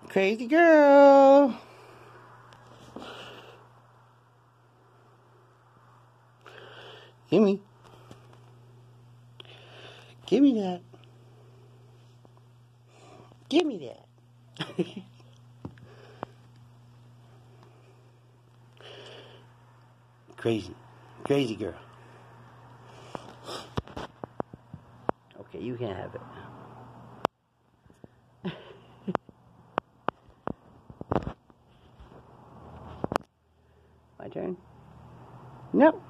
Crazy girl. Gimme. Give me that. Give me that. Crazy. Crazy girl. Okay, you can have it. My turn? No.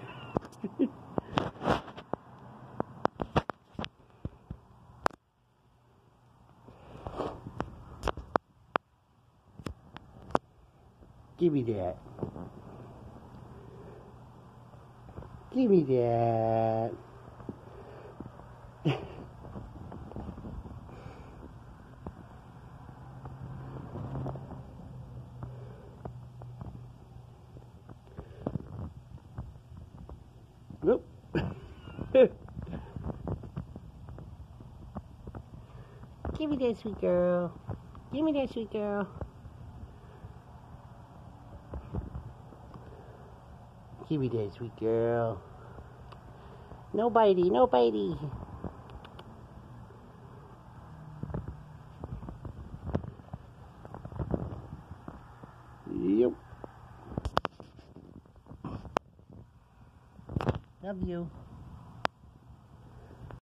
Give me that. Give me that. Whoop. Give me that, sweet girl. Give me that, sweet girl. Give me that, sweet girl. No bitey, no bitey. Yep. Love you.